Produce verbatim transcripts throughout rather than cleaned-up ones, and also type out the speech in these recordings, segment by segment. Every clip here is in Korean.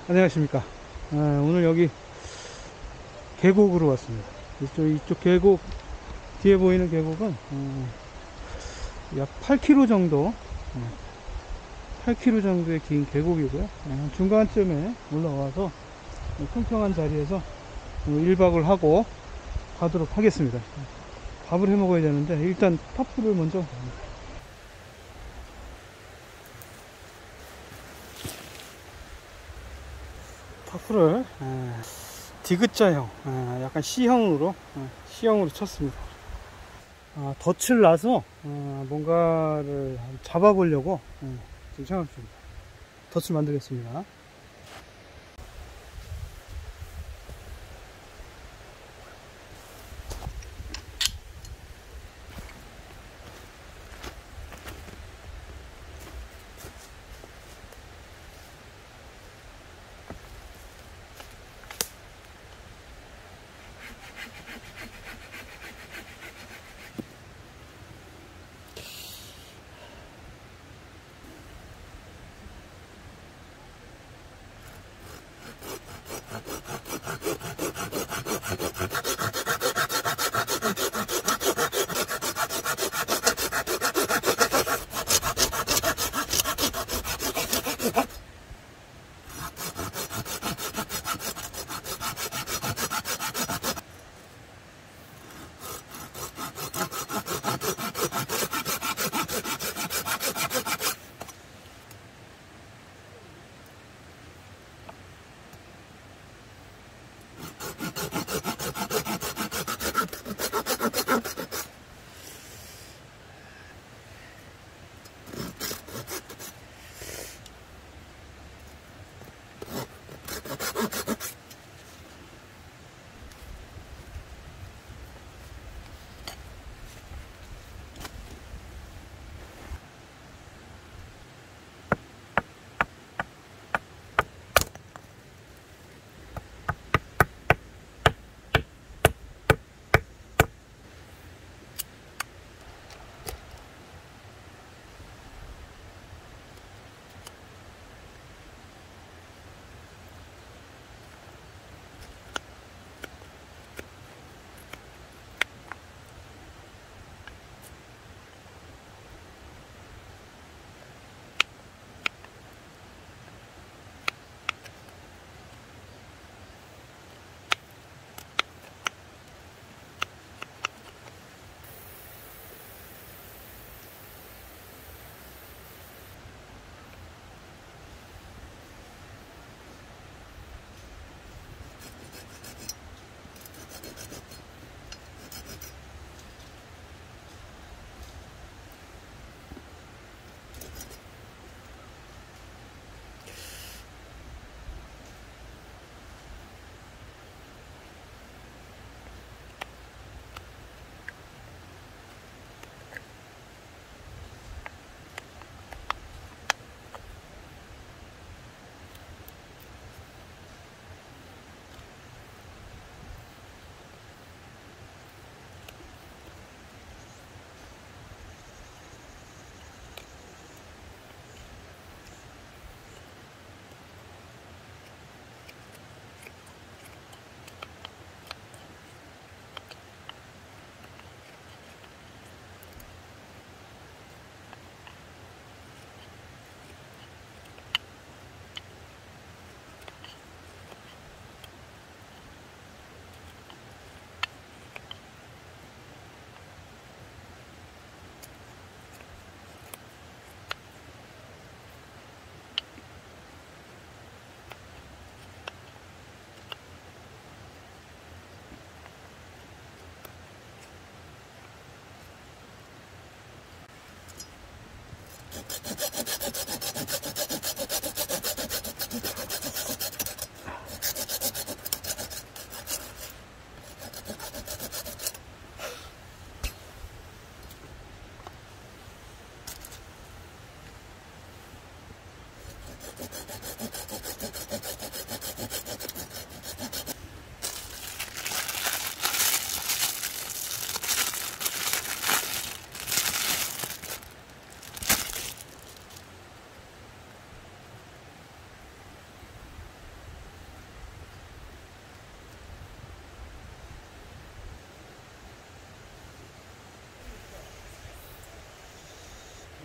안녕하십니까. 아, 오늘 여기 계곡으로 왔습니다. 이쪽, 이쪽 계곡, 뒤에 보이는 계곡은 어, 약 팔 킬로미터 정도, 어, 팔 킬로미터 정도의 긴 계곡이고요. 어, 중간쯤에 올라와서 평평한 자리에서 일 박을 하고 가도록 하겠습니다. 밥을 해 먹어야 되는데 일단 파프를 먼저. 파프를 아, 디귿자형, 아, 약간 C형으로 아, C형으로 쳤습니다. 아, 덫을 놔서 아, 뭔가를 잡아보려고 아, 지금 생각 중입니다. 덫을 만들겠습니다.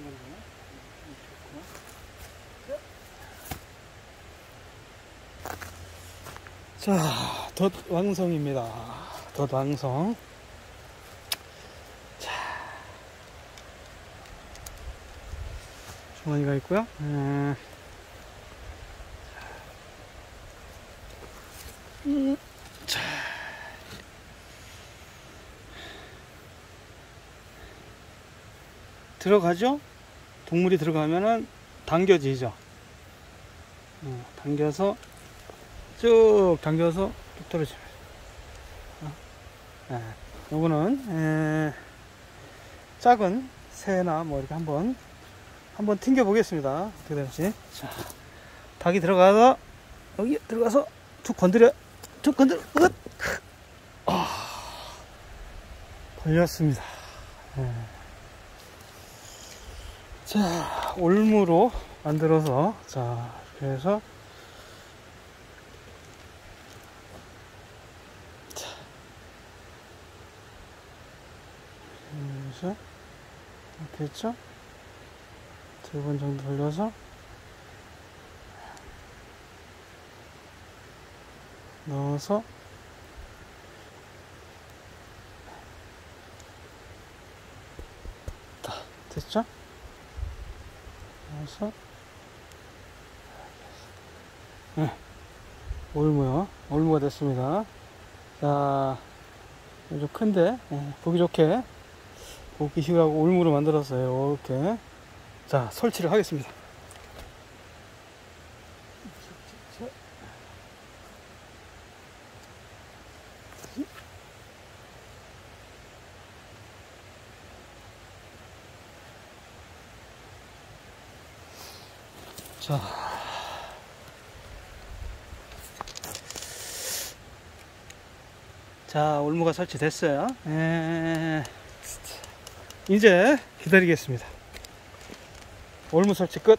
자, 덧 완성입니다. 덧 완성. 자, 주머니가 있고요. 음, 음, 자, 들어가죠? 동물이 들어가면은 당겨지죠. 어, 당겨서 쭉 당겨서 쭉 떨어집니다. 어? 네. 요거는 에, 작은 새나 뭐 이렇게 한번 한번 튕겨 보겠습니다. 어떻게 될지. 자, 닭이 들어가서 여기 들어가서 툭 건드려 툭 건드려 으 아, 걸렸습니다. 네. 자, 올무로 만들어서 자 이렇게 해서 그래서 이렇게 했죠? 두 번 정도 돌려서 넣어서 다 됐죠? 넣어서 네, 올무요. 올무가 됐습니다. 자, 좀 큰데 네, 보기 좋게 보기 쉬우라고 올무로 만들었어요. 이렇게. 자, 설치를 하겠습니다. 자, 자, 올무가 설치됐어요. 에... 이제 기다리겠습니다. 올무 설치 끝.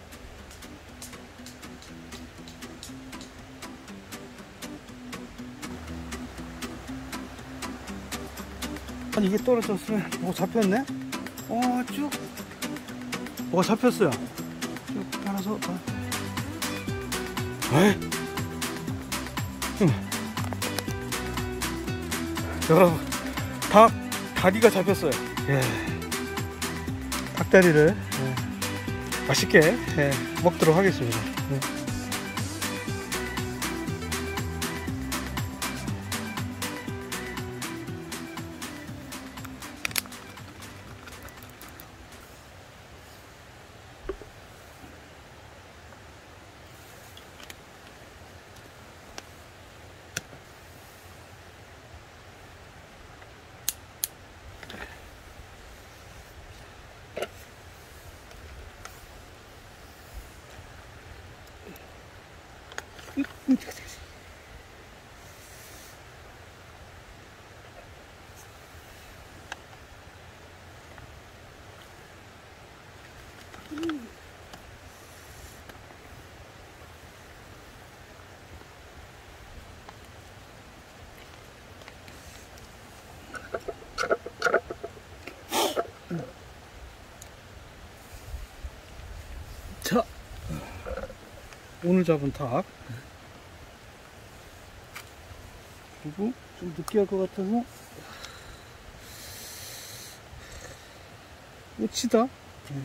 아니, 이게 떨어졌으면 뭐가 잡혔네? 어, 쭉 뭐가 잡혔어요. 쭉 따라서 다. 에이. 음. 여러분, 닭 닭이가 잡혔어요. 예. 닭다리를 예. 맛있게 예. 먹도록 하겠습니다. 예. 자, 오늘 잡은 닭. 그리고 좀 늦게 할 것 같아서 꽃이다. 응.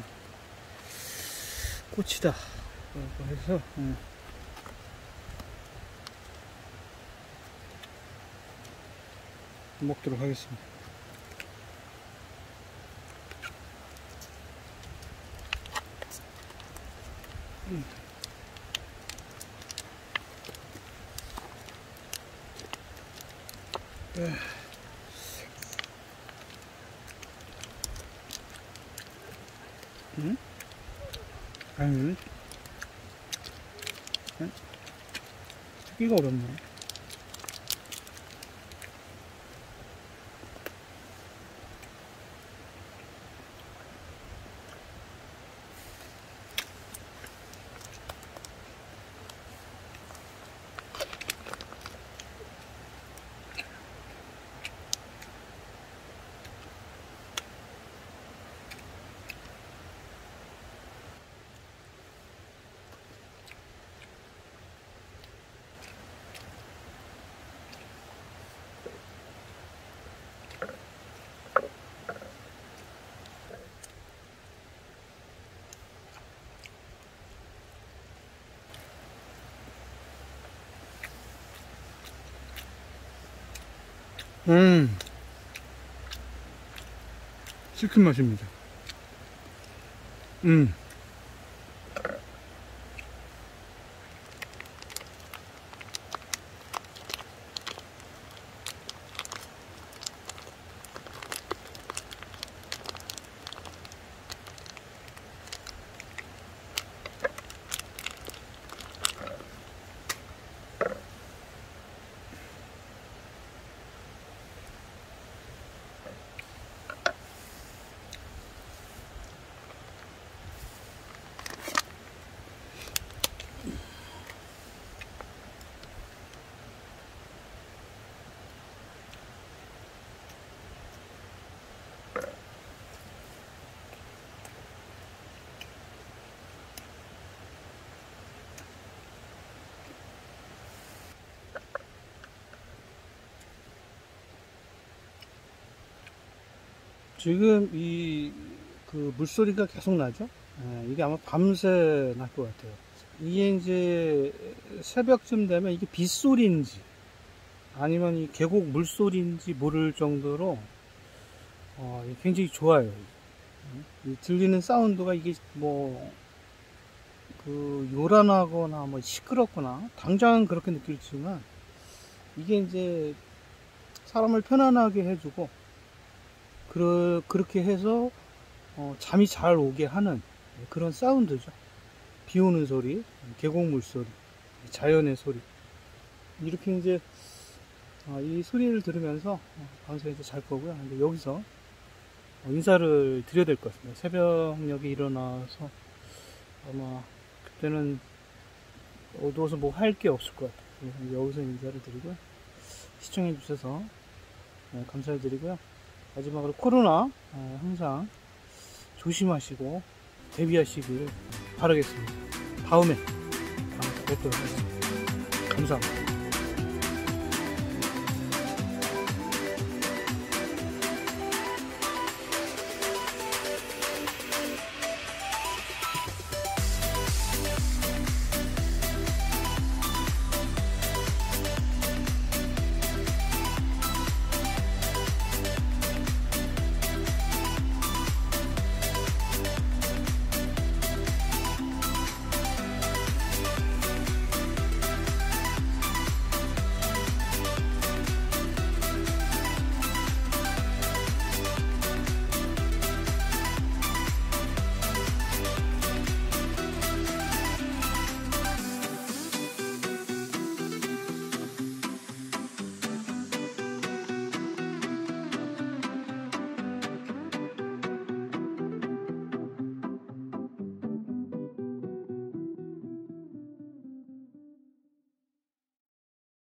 꽃이다. 라고 해서 응. 먹도록 하겠습니다. 응. 응? 아니, 찾기가 어렵네. 음, 치킨 맛입니다. 음. 지금 이 그 물소리가 계속 나죠. 예, 이게 아마 밤새 날 것 같아요. 이게 이제 새벽쯤 되면 이게 빗소리인지 아니면 이 계곡 물소리인지 모를 정도로 어, 굉장히 좋아요. 이 들리는 사운드가 이게 뭐 그 요란하거나 뭐 시끄럽거나 당장은 그렇게 느낄지만 이게 이제 사람을 편안하게 해주고 그, 그렇게 해서 어, 잠이 잘 오게 하는 그런 사운드죠. 비 오는 소리, 계곡물 소리, 자연의 소리. 이렇게 이제 어, 이 소리를 들으면서 어, 밤새 이제 잘 거고요. 근데 여기서 어, 인사를 드려야 될 것 같습니다. 새벽녘에 일어나서 아마 그때는 어두워서 뭐 할 게 없을 것 같아요. 그래서 여기서 인사를 드리고요. 시청해 주셔서 네, 감사드리고요. 마지막으로 코로나 어, 항상 조심하시고 대비하시길 바라겠습니다. 다음에 뵙도록 하겠습니다. 감사합니다.